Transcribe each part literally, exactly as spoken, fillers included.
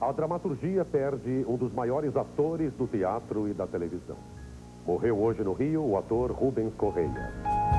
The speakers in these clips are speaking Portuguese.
A dramaturgia perde um dos maiores atores do teatro e da televisão. Morreu hoje no Rio o ator Rubens Correia.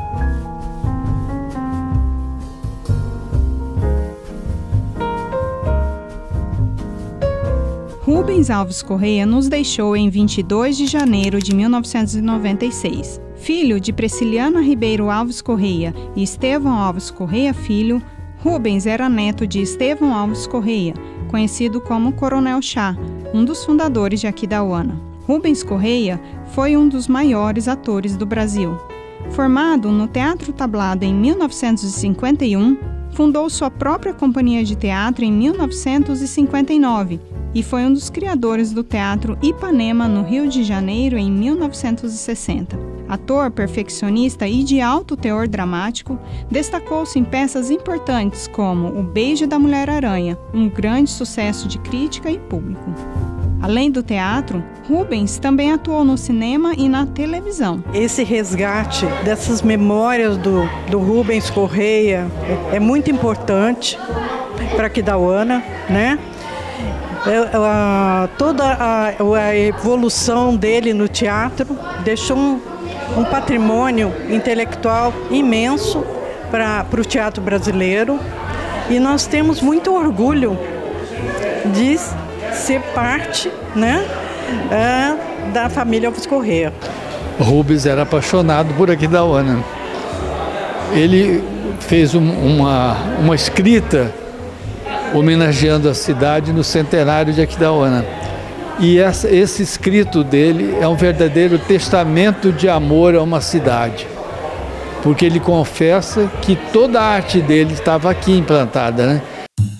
Rubens Alves Correia nos deixou em vinte e dois de janeiro de mil novecentos e noventa e seis. Filho de Presciliana Ribeiro Alves Correia e Estevão Alves Correia Filho, Rubens era neto de Estevão Alves Correia, conhecido como Coronel Chá, um dos fundadores de Aquidauana. Rubens Correia foi um dos maiores atores do Brasil. Formado no Teatro Tablado em mil novecentos e cinquenta e um, fundou sua própria companhia de teatro em mil novecentos e cinquenta e nove e foi um dos criadores do Teatro Ipanema, no Rio de Janeiro, em mil novecentos e sessenta. Ator, perfeccionista e de alto teor dramático, destacou-se em peças importantes como O Beijo da Mulher-Aranha, um grande sucesso de crítica e público. Além do teatro, Rubens também atuou no cinema e na televisão. Esse resgate dessas memórias do, do Rubens Correia é, é muito importante para Aquidauana, né? É, toda a, a evolução dele no teatro deixou um, um patrimônio intelectual imenso para o teatro brasileiro, e nós temos muito orgulho de ser parte, né, é, da família Alves Correia. Rubens era apaixonado por Aquidauana. Ele fez um, uma, uma escrita homenageando a cidade no centenário de Aquidauana. E essa, esse escrito dele é um verdadeiro testamento de amor a uma cidade, porque ele confessa que toda a arte dele estava aqui implantada, né?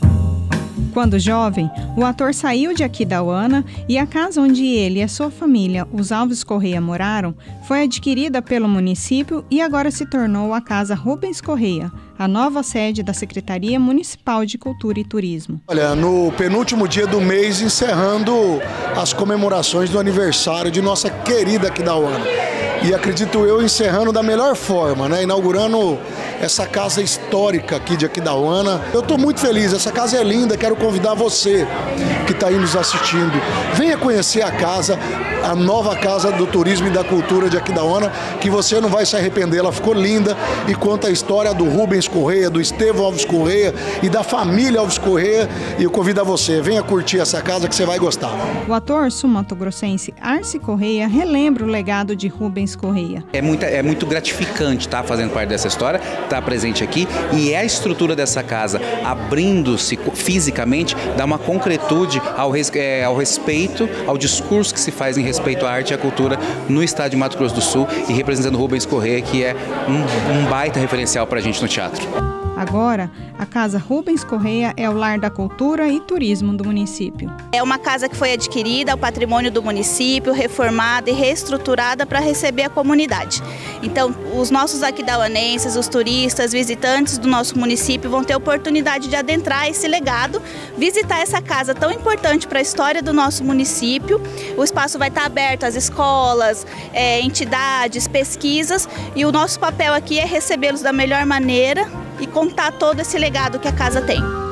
Quando jovem, o ator saiu de Aquidauana e a casa onde ele e a sua família, os Alves Correia, moraram, foi adquirida pelo município e agora se tornou a Casa Rubens Correia, a nova sede da Secretaria Municipal de Cultura e Turismo. Olha, no penúltimo dia do mês, encerrando as comemorações do aniversário de nossa querida Aquidauana. E acredito eu, encerrando da melhor forma, né? Inaugurando essa casa histórica aqui de Aquidauana. Eu estou muito feliz, essa casa é linda, quero convidar você que está aí nos assistindo. Venha conhecer a casa, a nova Casa do Turismo e da Cultura de Aquidauana, que você não vai se arrepender, ela ficou linda e conta a história do Rubens Correia, do Estevão Alves Correia e da família Alves Correia, e eu convido a você, venha curtir essa casa que você vai gostar. O ator sul-mato-grossense Arce Correia relembra o legado de Rubens Correia. É muito, é muito gratificante estar fazendo parte dessa história, estar presente aqui, e é a estrutura dessa casa abrindo-se fisicamente, dá uma concretude ao, res, é, ao respeito, ao discurso que se faz em respeito à arte e à cultura no estado de Mato Grosso do Sul, e representando Rubens Correia, que é um, um baita referencial para a gente no teatro. Agora, a Casa Rubens Correia é o lar da cultura e turismo do município. É uma casa que foi adquirida ao patrimônio do município, reformada e reestruturada para receber a comunidade. Então, os nossos aquidauanenses, os turistas, visitantes do nosso município vão ter a oportunidade de adentrar esse legado, visitar essa casa tão importante para a história do nosso município. O espaço vai estar aberto às escolas, é, entidades, pesquisas, e o nosso papel aqui é recebê-los da melhor maneira e contar todo esse legado que a casa tem.